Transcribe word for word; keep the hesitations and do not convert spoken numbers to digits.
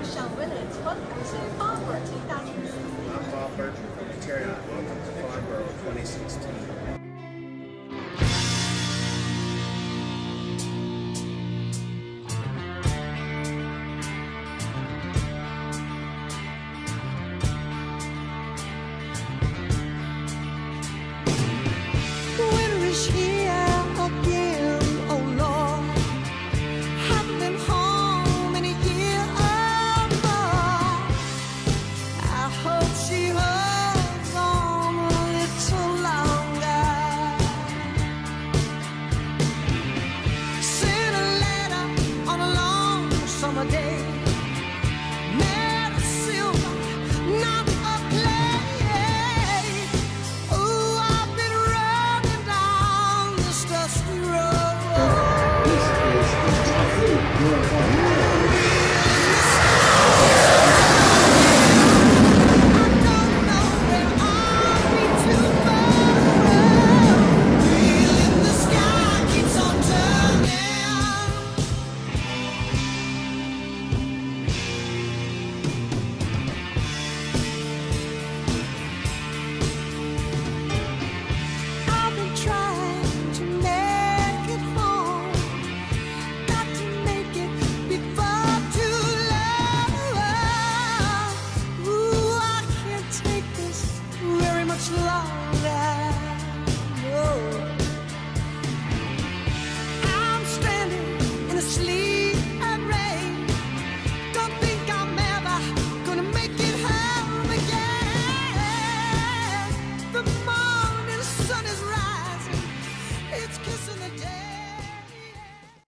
上温暖村，感谢巴布尔金大粉丝。 I'm Bob Berger from Ontario. Welcome to Farnborough twenty sixteen. Winter is here again, oh Lord. Haven't been home in a year or more. I hope she holds on a little longer. Sent a letter on a long summer day. Made of silver, not of clay. Ooh, I've been running down this dusty road. This is entirely your fault. I don't know where I'll be tomorrow. Wheel in the sky keeps on turning. I've been trying to make it home. Got to make it before too long. Ooh, I can't take this very much longer. No. I'm standing in the sleet and rain. Don't think I'm ever gonna make it home again. The morning sun is rising, it's kissing the day.